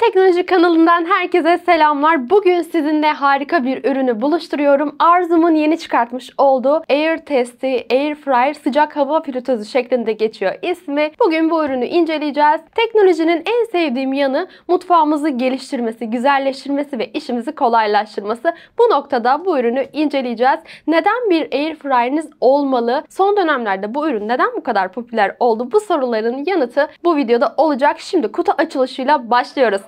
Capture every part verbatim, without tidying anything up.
Teknoloji kanalından herkese selamlar. Bugün sizinle harika bir ürünü buluşturuyorum. Arzum'un yeni çıkartmış olduğu Air Testi Air Fryer sıcak hava fritözü şeklinde geçiyor ismi. Bugün bu ürünü inceleyeceğiz. Teknolojinin en sevdiğim yanı mutfağımızı geliştirmesi, güzelleştirmesi ve işimizi kolaylaştırması. Bu noktada bu ürünü inceleyeceğiz. Neden bir Air Fryer'iniz olmalı? Son dönemlerde bu ürün neden bu kadar popüler oldu? Bu soruların yanıtı bu videoda olacak. Şimdi kutu açılışıyla başlıyoruz.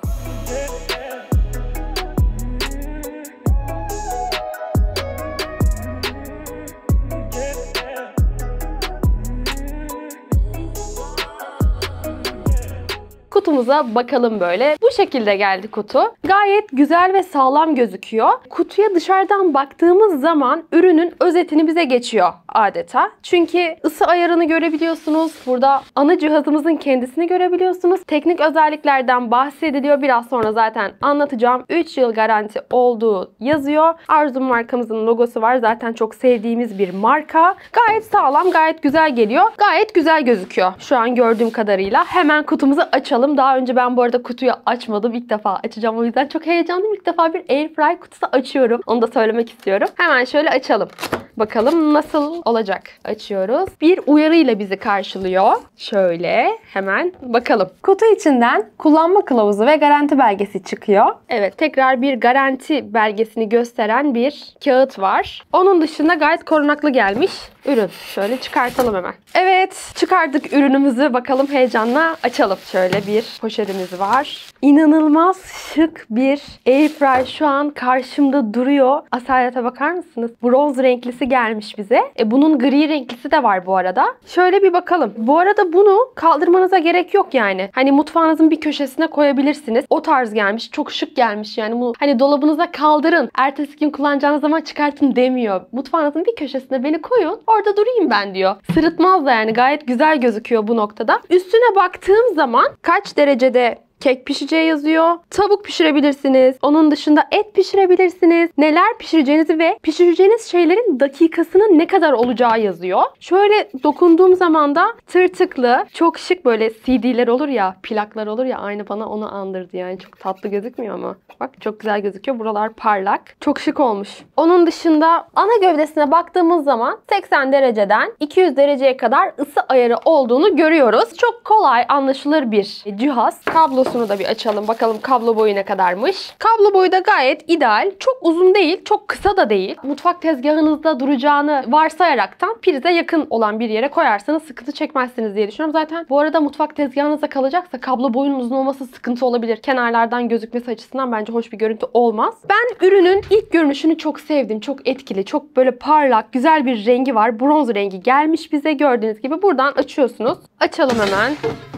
Kutumuza bakalım böyle. Bu şekilde geldi kutu. Gayet güzel ve sağlam gözüküyor. Kutuya dışarıdan baktığımız zaman ürünün özetini bize geçiyor adeta. Çünkü ısı ayarını görebiliyorsunuz. Burada ana cihazımızın kendisini görebiliyorsunuz. Teknik özelliklerden bahsediliyor. Biraz sonra zaten anlatacağım. üç yıl garanti olduğu yazıyor. Arzum markamızın logosu var. Zaten çok sevdiğimiz bir marka. Gayet sağlam, gayet güzel geliyor. Gayet güzel gözüküyor şu an gördüğüm kadarıyla. Hemen kutumuzu açalım. Daha önce ben bu arada kutuyu açmadım. İlk defa açacağım. O yüzden çok heyecanlıyım. İlk defa bir Airfryer kutusu açıyorum. Onu da söylemek istiyorum. Hemen şöyle açalım. Bakalım nasıl olacak. Açıyoruz. Bir uyarıyla bizi karşılıyor. Şöyle hemen bakalım. Kutu içinden kullanma kılavuzu ve garanti belgesi çıkıyor. Evet, tekrar bir garanti belgesini gösteren bir kağıt var. Onun dışında gayet korunaklı gelmiş ürün. Şöyle çıkartalım hemen. Evet, çıkardık ürünümüzü. Bakalım heyecanla açalım. Şöyle bir poşetimiz var. İnanılmaz şık bir Airfryer şu an karşımda duruyor. Asalete bakar mısınız? Bronz renklisi gelmiş bize. E, bunun gri renklisi de var bu arada. Şöyle bir bakalım. Bu arada bunu kaldırmanıza gerek yok yani. Hani mutfağınızın bir köşesine koyabilirsiniz. O tarz gelmiş. Çok şık gelmiş yani. Bu, hani dolabınıza kaldırın. Ertesi gün kullanacağınız zaman çıkartın demiyor. Mutfağınızın bir köşesine beni koyun. Orada durayım ben diyor. Sırıtmaz da yani. Gayet güzel gözüküyor bu noktada. Üstüne baktığım zaman kaç derecede kek pişeceği yazıyor. Tavuk pişirebilirsiniz. Onun dışında et pişirebilirsiniz. Neler pişireceğinizi ve pişireceğiniz şeylerin dakikasının ne kadar olacağı yazıyor. Şöyle dokunduğum zaman da tırtıklı, çok şık böyle C D'ler olur ya, plaklar olur ya, aynı bana onu andırdı yani. Çok tatlı gözükmüyor mu? Bak çok güzel gözüküyor. Buralar parlak. Çok şık olmuş. Onun dışında ana gövdesine baktığımız zaman seksen dereceden iki yüz dereceye kadar ısı ayarı olduğunu görüyoruz. Çok kolay anlaşılır bir cihaz. Kablosu Kablosunu da bir açalım. Bakalım kablo boyu ne kadarmış. Kablo boyu da gayet ideal. Çok uzun değil, çok kısa da değil. Mutfak tezgahınızda duracağını varsayaraktan prize yakın olan bir yere koyarsanız sıkıntı çekmezsiniz diye düşünüyorum. Zaten bu arada mutfak tezgahınızda kalacaksa kablo boyunun uzun olması sıkıntı olabilir. Kenarlardan gözükmesi açısından bence hoş bir görüntü olmaz. Ben ürünün ilk görünüşünü çok sevdim. Çok etkili, çok böyle parlak, güzel bir rengi var. Bronz rengi gelmiş bize gördüğünüz gibi. Buradan açıyorsunuz. Açalım hemen.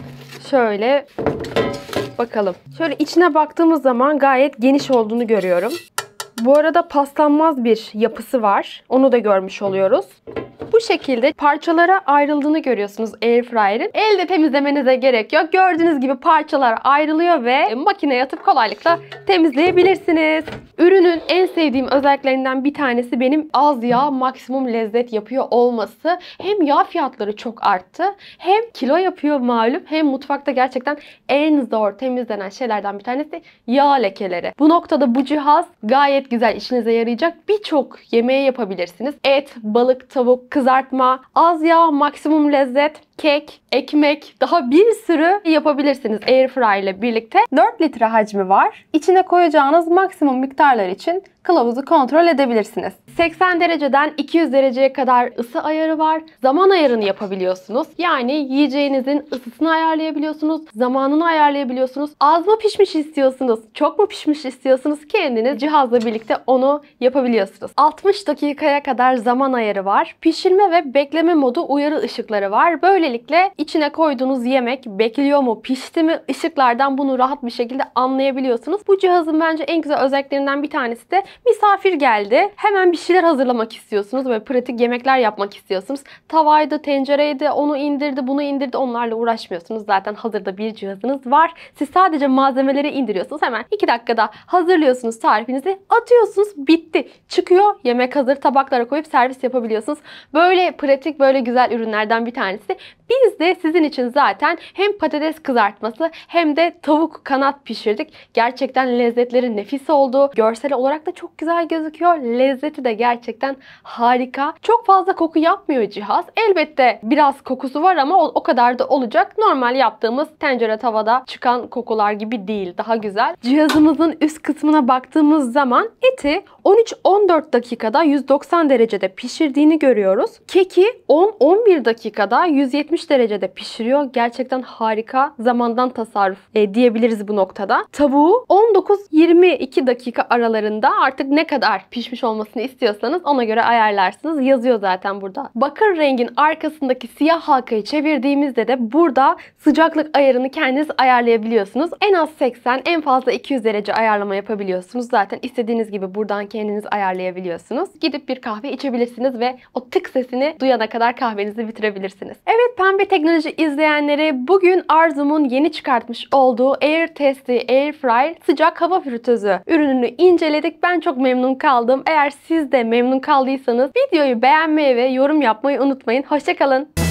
Şöyle bakalım. Şöyle içine baktığımız zaman gayet geniş olduğunu görüyorum. Bu arada paslanmaz bir yapısı var. Onu da görmüş oluyoruz. Bu şekilde parçalara ayrıldığını görüyorsunuz Airfryer'in. Elde temizlemenize gerek yok. Gördüğünüz gibi parçalar ayrılıyor ve makineye atıp kolaylıkla temizleyebilirsiniz. Ürünün en sevdiğim özelliklerinden bir tanesi benim az yağ maksimum lezzet yapıyor olması. Hem yağ fiyatları çok arttı, hem kilo yapıyor malum, hem mutfakta gerçekten en zor temizlenen şeylerden bir tanesi yağ lekeleri. Bu noktada bu cihaz gayet güzel, işinize yarayacak. Birçok yemeği yapabilirsiniz. Et, balık, tavuk, kızartma, az yağ, maksimum lezzet, kek, ekmek, daha bir sürü yapabilirsiniz Airfryer ile birlikte. dört litre hacmi var. İçine koyacağınız maksimum miktarlar için kılavuzu kontrol edebilirsiniz. seksen dereceden iki yüz dereceye kadar ısı ayarı var. Zaman ayarını yapabiliyorsunuz. Yani yiyeceğinizin ısısını ayarlayabiliyorsunuz. Zamanını ayarlayabiliyorsunuz. Az mı pişmiş istiyorsunuz? Çok mu pişmiş istiyorsunuz? Kendiniz cihazla birlikte onu yapabiliyorsunuz. altmış dakikaya kadar zaman ayarı var. Pişirme ve bekleme modu uyarı ışıkları var. Böylelikle içine koyduğunuz yemek bekliyor mu, pişti mi? Işıklardan bunu rahat bir şekilde anlayabiliyorsunuz. Bu cihazın bence en güzel özelliklerinden bir tanesi de Misafir geldi. Hemen bir şeyler hazırlamak istiyorsunuz ve pratik yemekler yapmak istiyorsunuz. Tavaydı, tencereydi, onu indirdi, bunu indirdi. Onlarla uğraşmıyorsunuz. Zaten hazırda bir cihazınız var. Siz sadece malzemeleri indiriyorsunuz. Hemen iki dakikada hazırlıyorsunuz tarifinizi. Atıyorsunuz. Bitti. Çıkıyor. Yemek hazır. Tabaklara koyup servis yapabiliyorsunuz. Böyle pratik, böyle güzel ürünlerden bir tanesi. Biz de sizin için zaten hem patates kızartması hem de tavuk kanat pişirdik. Gerçekten lezzetleri nefis oldu. Görsel olarak da çok güzel gözüküyor. Lezzeti de gerçekten harika. Çok fazla koku yapmıyor cihaz. Elbette biraz kokusu var ama o, o kadar da olacak. Normal yaptığımız tencere tavada çıkan kokular gibi değil. Daha güzel. Cihazımızın üst kısmına baktığımız zaman eti on üç on dört dakikada yüz doksan derecede pişirdiğini görüyoruz. Keki on on bir dakikada yüz yetmiş derecede pişiriyor. Gerçekten harika. Zamandan tasarruf e, diyebiliriz bu noktada. Tavuğu on dokuz yirmi iki dakika aralarında, artık ne kadar pişmiş olmasını istiyorsanız ona göre ayarlarsınız. Yazıyor zaten burada. Bakır rengin arkasındaki siyah halkayı çevirdiğimizde de burada sıcaklık ayarını kendiniz ayarlayabiliyorsunuz. En az seksen, en fazla iki yüz derece ayarlama yapabiliyorsunuz. Zaten istediğiniz gibi buradan kendiniz ayarlayabiliyorsunuz. Gidip bir kahve içebilirsiniz ve o tık sesini duyana kadar kahvenizi bitirebilirsiniz. Evet, Pembe Teknoloji izleyenleri, bugün Arzum'un yeni çıkartmış olduğu Air Tasty Air Fryer sıcak hava fritözü ürününü inceledik. Ben çok memnun kaldım. Eğer siz de memnun kaldıysanız videoyu beğenmeyi ve yorum yapmayı unutmayın. Hoşça kalın.